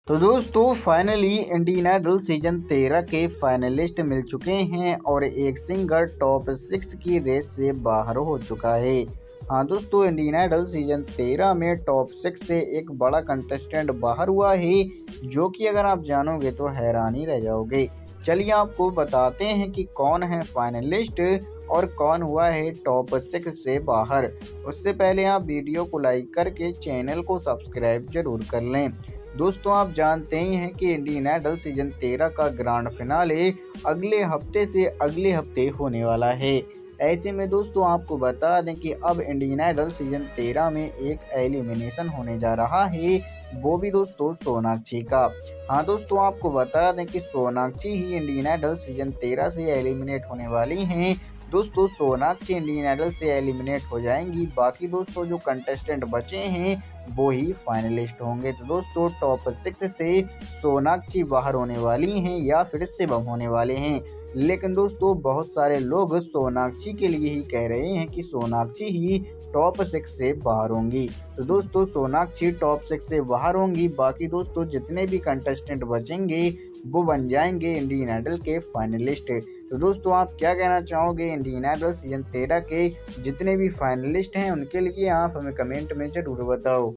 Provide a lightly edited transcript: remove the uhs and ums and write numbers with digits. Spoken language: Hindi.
तो दोस्तों फाइनली इंडियन आइडल सीजन 13 के फाइनलिस्ट मिल चुके हैं और एक सिंगर टॉप 6 की रेस से बाहर हो चुका है। हाँ दोस्तों, इंडियन आइडल सीजन 13 में टॉप 6 से एक बड़ा कंटेस्टेंट बाहर हुआ है, जो कि अगर आप जानोगे तो हैरान ही रह जाओगे। चलिए आपको बताते हैं कि कौन है फाइनलिस्ट और कौन हुआ है टॉप 6 से बाहर। उससे पहले आप वीडियो को लाइक करके चैनल को सब्सक्राइब जरूर कर लें। दोस्तों आप जानते ही हैं कि इंडियन आइडल सीजन 13 का ग्रैंड फिनाले अगले हफ्ते से अगले हफ्ते होने वाला है। ऐसे में दोस्तों आपको बता दें कि अब इंडियन आइडल सीजन 13 में एक एलिमिनेशन होने जा रहा है, वो भी दोस्तों सोनाक्षी का। हाँ दोस्तों, आपको बता दें कि सोनाक्षी ही इंडियन आइडल सीजन 13 से एलिमिनेट होने वाली हैं। दोस्तों सोनाक्षी इंडियन आइडल से एलिमिनेट हो जाएंगी, बाकी दोस्तों जो कंटेस्टेंट बचे हैं वो ही फाइनलिस्ट होंगे। तो दोस्तों टॉप 6 से सोनाक्षी बाहर होने वाली हैं या फिर शिवम होने वाले हैं, लेकिन दोस्तों बहुत सारे लोग सोनाक्षी के लिए ही कह रहे हैं कि सोनाक्षी ही टॉप 6 से बाहर होंगी। तो दोस्तों सोनाक्षी टॉप 6 से बाहर होंगी, बाकी दोस्तों जितने भी कंटेस्टेंट बचेंगे वो बन जाएंगे इंडियन आइडल के फाइनलिस्ट। तो दोस्तों आप क्या कहना चाहोगे इंडियन आइडल सीजन 13 के जितने भी फाइनलिस्ट हैं उनके लिए? आप हमें कमेंट में ज़रूर बताओ।